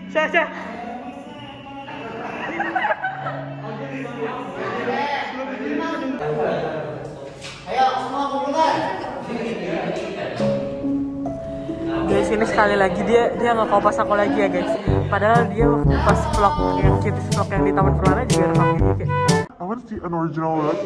Syah. Ayo semua kumpulkan. Guys, ini sekali lagi dia nggak kopas aku lagi ya guys. Padahal dia waktu pas vlog yang kids vlog yang di Taman Permana juga rekam gini kayak I want to see an original look.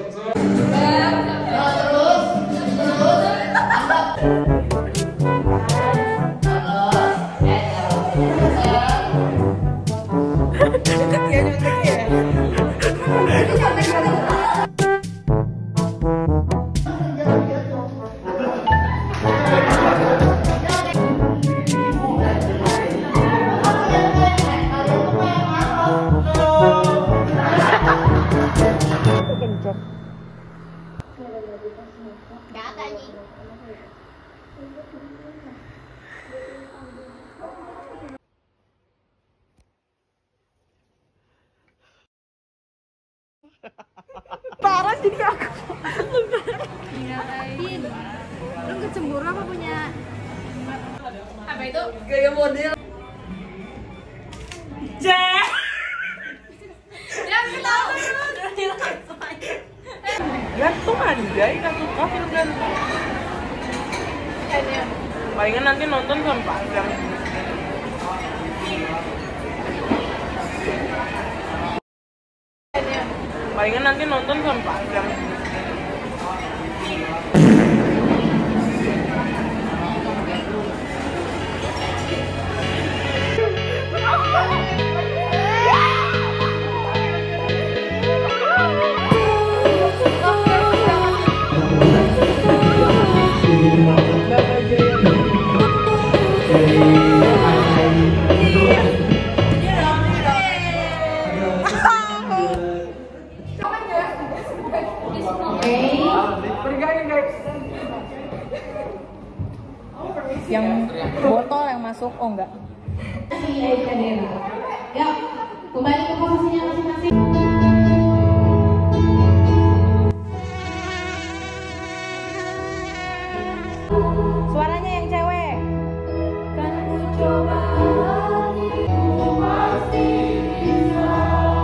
Parah jadi aku ngapain? Lu kecemburu apa punya apa itu? Gaya model Jangan tahu Gantung aja, nggak suka film gantung. Palingan nanti nonton sampai panjang. Palingan nanti nonton sampai panjang. yang botol yang masuk, oh enggak. Ya, kembali ke posisinya masing-masing. Suaranya yang cewek. Kan ku coba lagi, ku pasti bisa.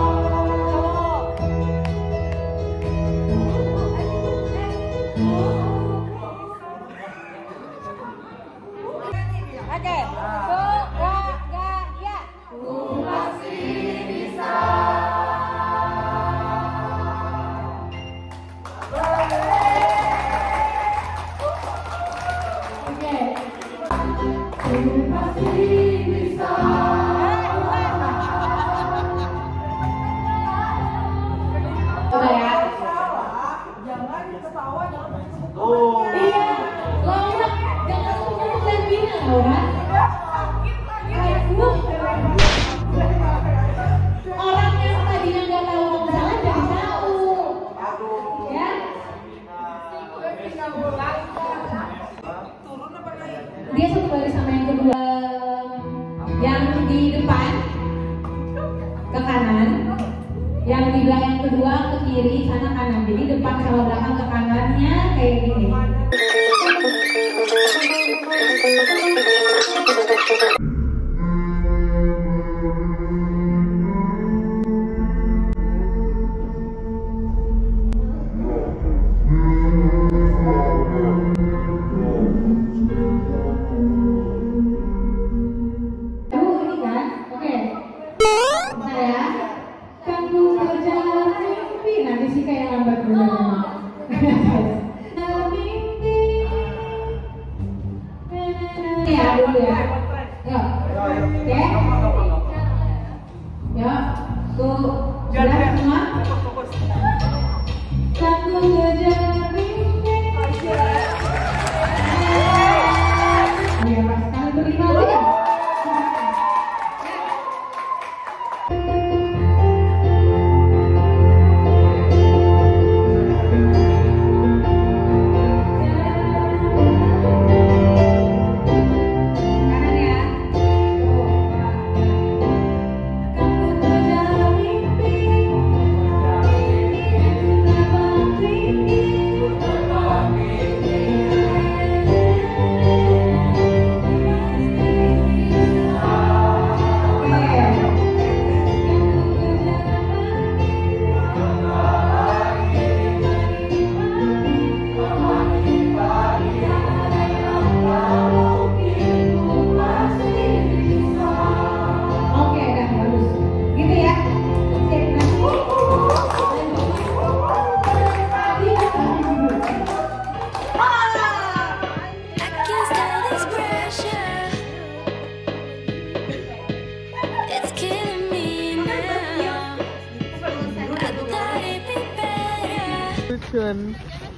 Oke, Surabaya. Ku pasti bisa. Oke. Ku pasti bisa. Udah ya. Jangan ketawa, jangan Iya, Laura, jangan langsung dan bina, Laura. Orang yang tadinya nggak tahu jalan jadi tahu. Ya. Dia satu baris sama yang kedua. Yang di depan ke kanan, yang di belakang kedua ke kiri, sana kanan. Jadi depan sama belakang ke kanannya kayak gini. Ini kan, oke. Nah ya, kan ku berjalan mimpi. Nanti sih kayak lambat bener. Mimpi. Ya dulu ya. Yuk. Oke. Yuk. Ku jalan semua. Kan ku berjalan mimpi. Ya, pas kalian berlima aja. Kanan ya. teman-teman.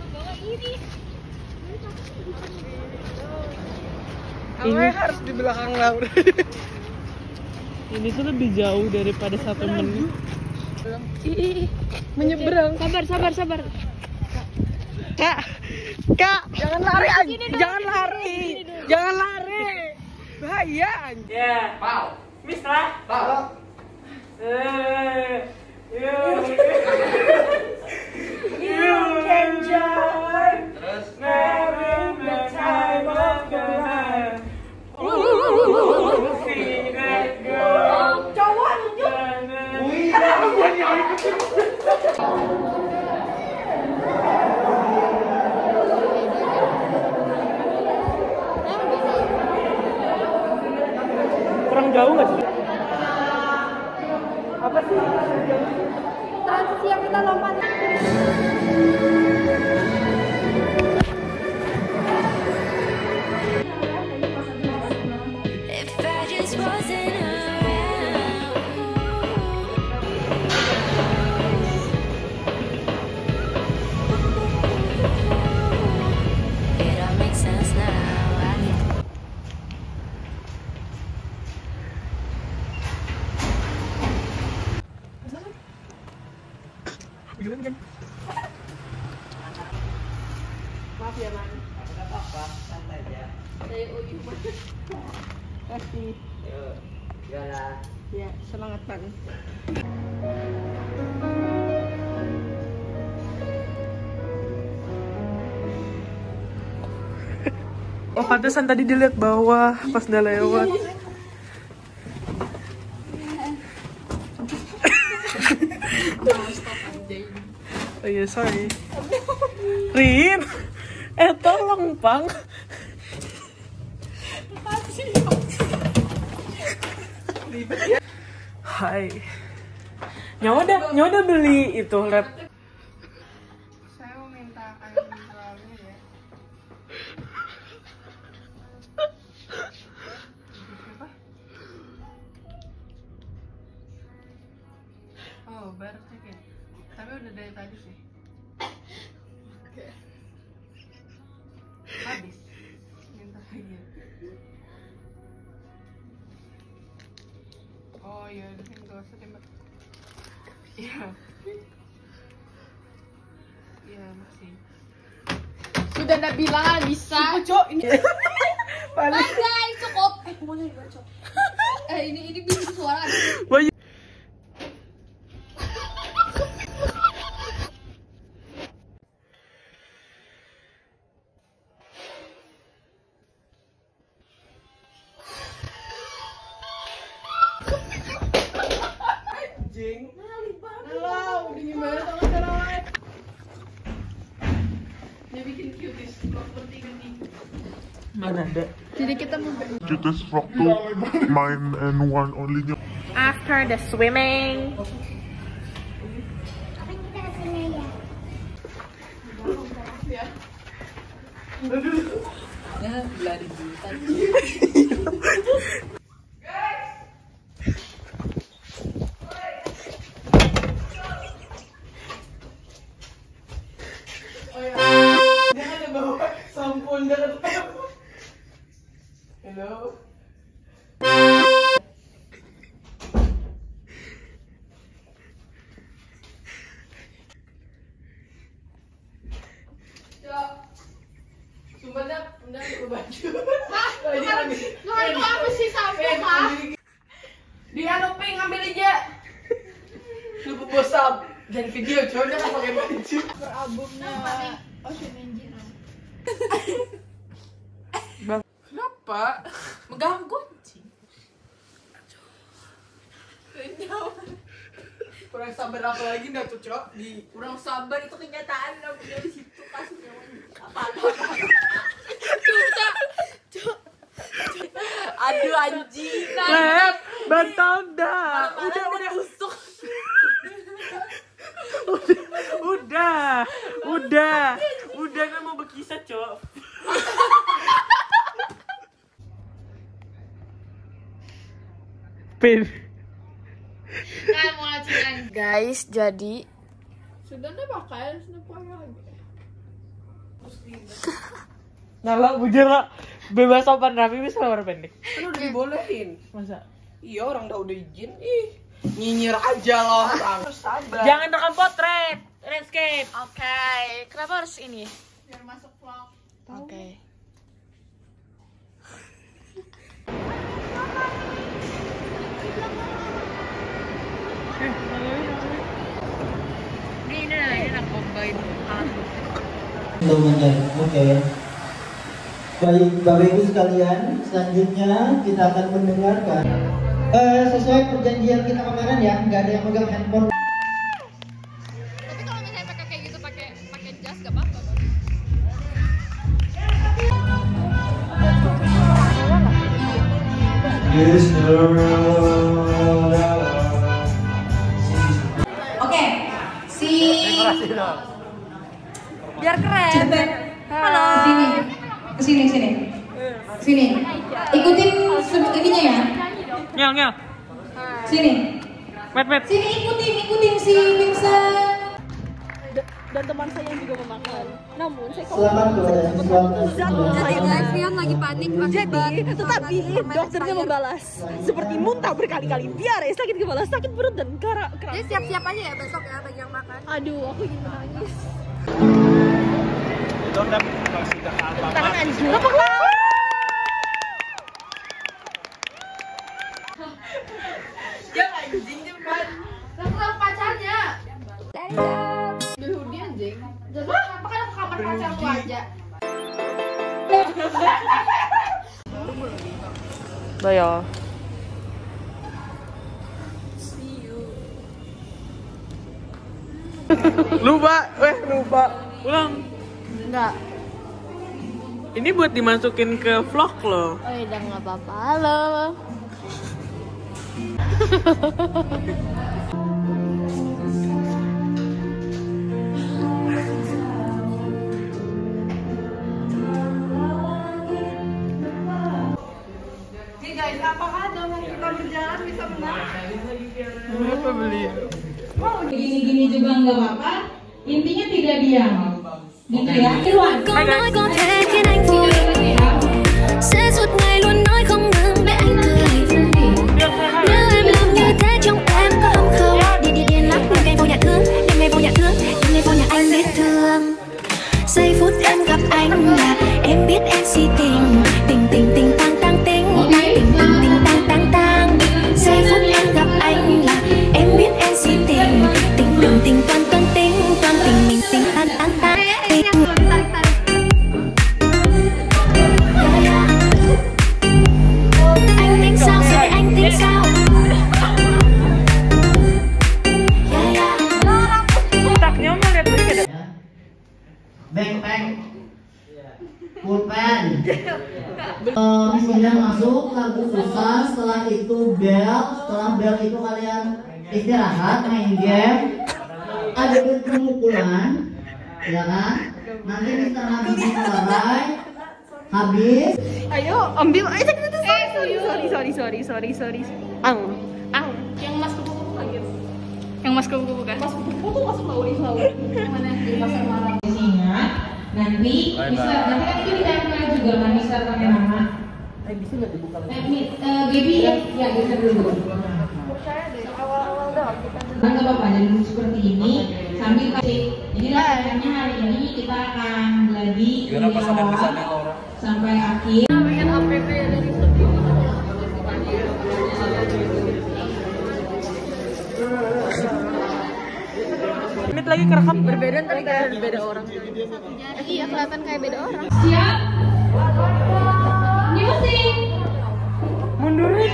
Ini harus di belakang Laura. Ini tuh lebih jauh daripada 1 menit. Menyeberang. Sabar. Kak, jangan lari aja. Jangan lari. Bahaya. Ya. Pau. Mislah. Pau. You can join. Terus. Having the time of your life. See that girl. Cowok nunjuk. Kurang jauh nggak sih? Apa sih? Transisi yang kita lompat. Maaf ya, Man. Enggak apa-apa, santai aja. Saya ujung banget. Kasih. Yuk, jalan. Ya, semangat, Man. Oh, pantesan tadi dilihat bawah pas udah lewat. Oh iya, sorry. Rin, tolong, Pang. Hai. Nyawa udah beli itu lab. Saya mau minta air mineralnya ya. Oh, baru cekin. Tapi udah dari tadi sih. Oke. Habis. Minta lagi. Oh iya, enggak usah tembak. Iya. Iya, masih. Sudah udah bilang bisa. Cok, ini. Guys, cukup. Mulai bacot. Ini bisa suara. Halo, gimana teman-teman? Dia bikin cuties properti gini. Mana ada? Jadi kita mau Cutest waktu mine and one only nya. After the swimming. Jangan ada bawa sampul jangan. Hello. Sumpahnya Udah baju. Lu apa sih sampai mah? Dia nuping ngambil aja. Lu bosap dan video cowoknya nggak pakai baju. Albumnya Ocean Engine. Kenapa? Mengganggu anjing. Kurang sabar apa lagi nggak tuh cok di Kurang sabar itu kenyataan udah di situ kasusnya. Apa? Aduh anjing. Lep, bantal dah. Udah. Busuk. Udah nggak mau berkisah, Cok. Pin. Kan mau ngajian. Guys, jadi sudah pakai lagi. Nyala bujur lah. Bebas sopan rapi bisa orang pendek. Kan udah dibolehin. Masa? Iya orang udah izin. Ih, nyinyir aja loh orang. Sabar. Jangan rekam potret. Landscape. Oke, kenapa harus ini? Biar masuk vlog. Oke. Ini nak combine. Oke. Baik, Bapak Ibu sekalian, selanjutnya kita akan mendengarkan sesuai perjanjian kita kemarin ya, nggak ada yang megang handphone. Tapi kalau misalnya pakai kayak gitu, pakai jas gak apa-apa. Oke, si Biar keren. Halo. Sini. Ikutin ininya ya. Ngel. Sini. Met. Sini ikutin si Vincent. Dan teman saya yang juga memakan. Namun saya Selamat kepada guys, Rian lagi panik. Tetapi dokternya membalas seperti muntah berkali-kali, diare, sakit kepala, sakit perut dan kerak. Jadi siap-siap aja ya besok ya bagi yang makan. Aduh, aku ingin menangis. Tangan anjing. Ya anjing cepat. Lakukan pacarnya. Dulu dia anjing. Jadi apa kan aku kamar pacarku aja. Bayo. Lupa. Ulang. Enggak. Ini buat dimasukin ke vlog loh. Oh ya udah nggak apa-apa. Halo. Nih guys, apakah dengan kita berjalan bisa menang? Apa beli? Gini-gini juga nggak apa-apa. Intinya tidak diam. Gitu ya. Irwan. Có nói có thể khiến anh vui, sẽ suốt ngày luôn nói không ngừng để anh cười. Nếu em làm như thế trong em có âm không? Đi điên lắm, đêm ngày vô nhà thương, đêm ngày vô nhà thương, đêm ngày vô nhà anh biết thương. Giây phút em gặp anh là em biết em si tình, tình tang tang tình, tình tang tang tang. Giây phút em gặp anh là em biết em si tình, tình toan tình mình tình tan tan tan. Anh tính sao rồi anh tính sao? Otaknya mah lihat dulu gitu. Beng, pulpen. Kemudian masuk lagu pusat, setelah itu bel, setelah bel itu kalian istirahat, main game. Ada pemukulan, ya kan? Nanti Mister Nabi selesai, habis. Ayo, ambil aja kita tuh. Sorry. Ang. Yang mas kupu-kupu lagi. Yang mas kupu-kupu kan? Mas kupu-kupu tuh mas flower. Yang mana di pasar malam? Ingat, nanti kan itu ditempel juga kan Mister pakai nama. Bisa nggak dibuka lagi? Gaby ya bisa dulu. Nggak apa-apa, jadi dulu seperti ini sambil kasih. Jadi latihannya hari ini kita akan lagi dari awal sampai akhir. Menit lagi kerekam. Berbeda tapi kayak beda orang. Iya kelihatan kayak beda orang. Siap? Music. Mundurin.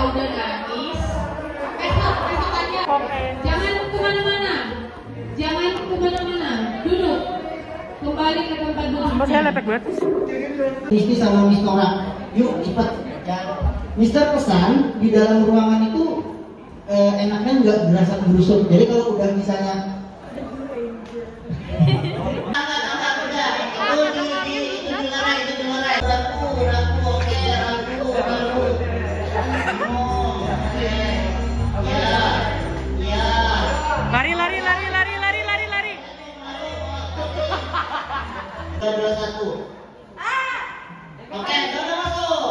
udah nangis, besok aja. Jangan kemana-mana. Jangan kemana-mana. Duduk. Kembali ke tempat duduk. Sumpah saya lepek banget. Misti sama Miss Nora, yuk cepat ya. Mister pesan di dalam ruangan itu enaknya nggak berasa berusuk. Jadi kalau udah misalnya lari. 2, 1. Oke, udah masuk.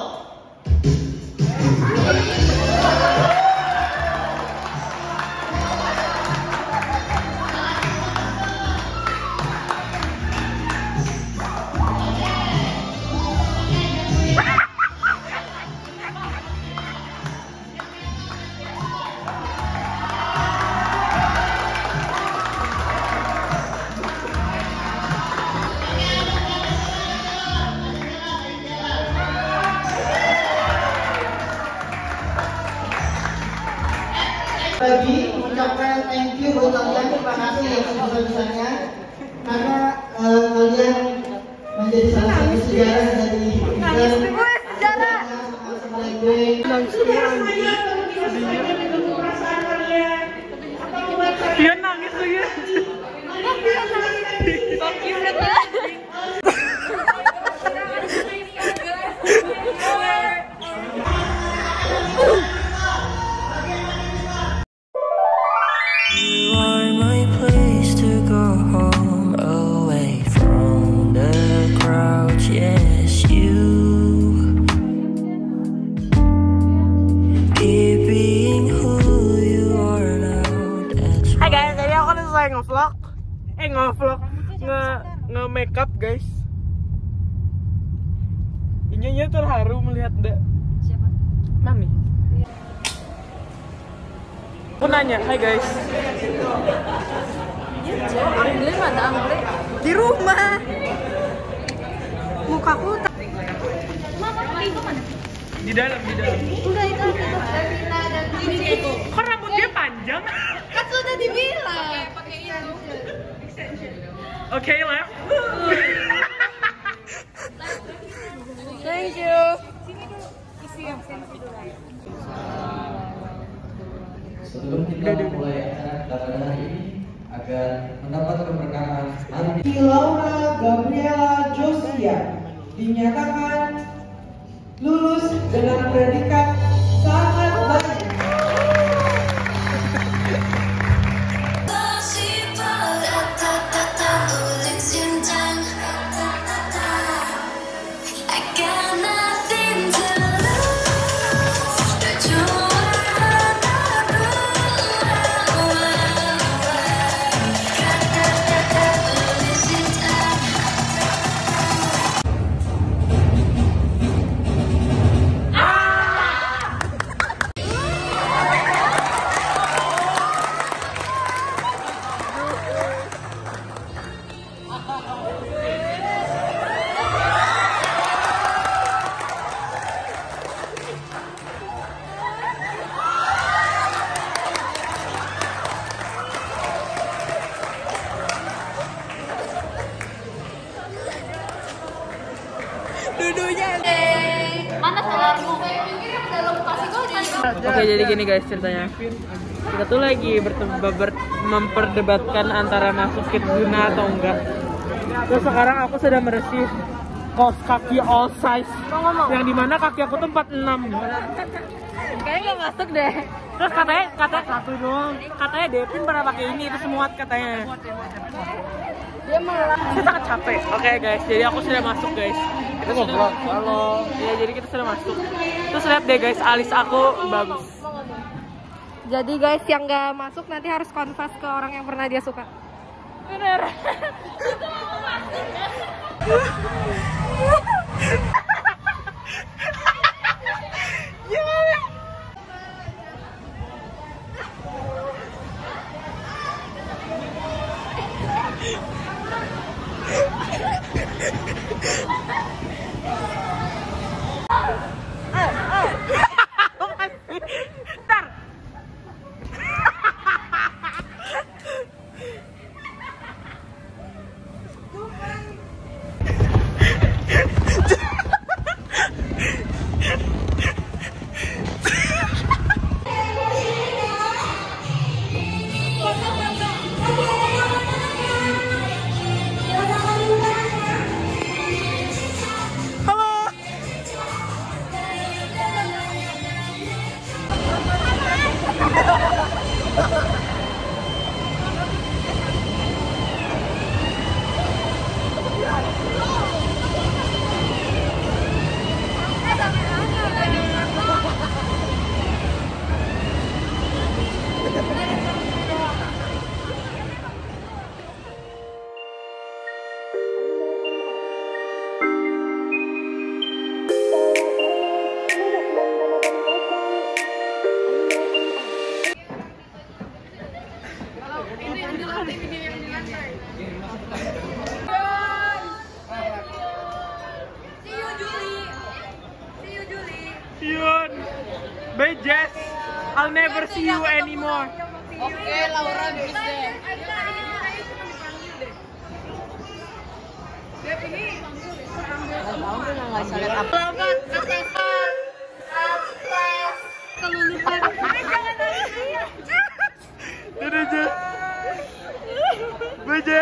Lagi mengucapkan thank you buat kalian, terima kasih yang sebesar-besarnya karena kalian menjadi salah satu sejarah dari sejarah sama gue. Pion nangis tuh ya. Nge-makeup guys. Inyanya terharu melihat siapa? Mami. Aku nanya, hai guys. Anggrek mana Anggrek? Di rumah. Mukaku Mama itu mana? Di dalam. Udah itu. Kok rambut dia panjang? Kan sudah dibilang. Pakai itu. Okay, left. Thank you. Sebelum kita memulai acara hari ini agar mendapat keberkahan, mari Laura Gabriela Josia dinyatakan lulus dengan predikat sangat baik. Oke, jadi gini guys ceritanya. Kita tuh lagi memperdebatkan antara masuk Kidzuna atau enggak. Terus sekarang aku sudah meresih kaos kaki all size. Yang dimana kaki aku tuh 46. Kayaknya gak masuk deh. Terus katanya satu doang. Katanya Devin pernah pakai ini, itu muat katanya. Dia malah. Saya sangat capek. Oke guys, jadi aku sudah masuk guys. Kita sudah halo. Ya jadi kita sudah masuk. Terus lihat deh guys, alis aku bagus. Jadi guys, yang gak masuk nanti harus confess ke orang yang pernah dia suka. Bener. Itu mau masuk ya. Gimana? I'll never see you anymore. Oke, Laura bis deh. Kelulupan. Dadah, aja. Baja.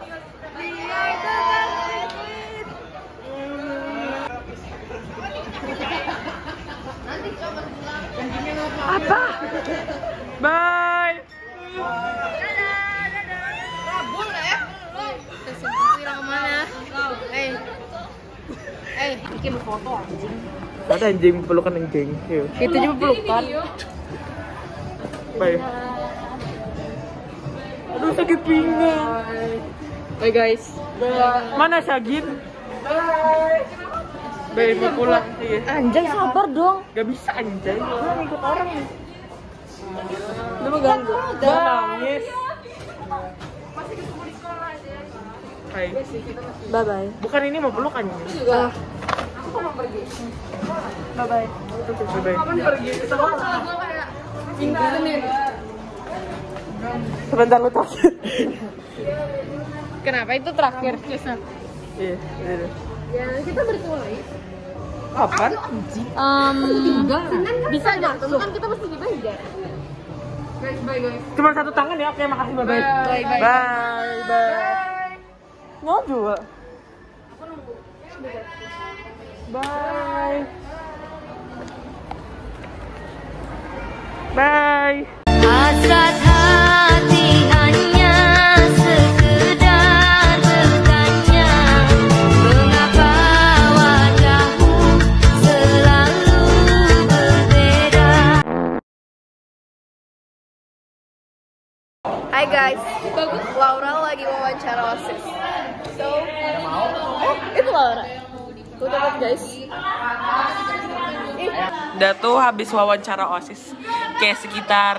Apa? Bye. Rabul ya. Kira kemana? Bikin foto anjing. Ada anjing pelukan anjing. Yuk. Itu juga pelukan. Bye. Aduh sakit pinggang. Bye guys. Mana Syagin? Bye, mau pulang. Iya. Anjay sabar dong. Gak bisa anjay. Gua ngikut orang nih. Lu mau ganggu. Jangan nangis. Hai. Bye bye. Bukan ini mau peluk anjing. Juga. Bye bye. Bye bye. Kapan pergi? Sebentar lu tahu. Kenapa itu terakhir? Iya. Ya kita bertuai. Kapan? Enggak. Bisa masuk. Kan kita mesti dibayar. Guys, bye guys. Cuma satu tangan ya. Oke, makasih. Bye bye. Bye bye. Bye bye. Mau juga. Bye. Bye. Hasrat hati hanya sekedar bertanya, mengapa wajahmu selalu berbeda. Hai guys. Laura lagi wawancara OSIS. So, itu Laura. Tuh dapat guys. Udah tuh habis wawancara OSIS kayak sekitar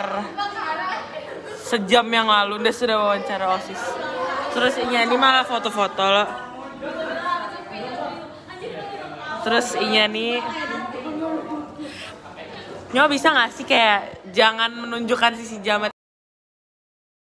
sejam yang lalu udah sudah wawancara OSIS. Terus ini malah foto-foto loh. Terus ini Nyo bisa gak sih kayak jangan menunjukkan sisi jamet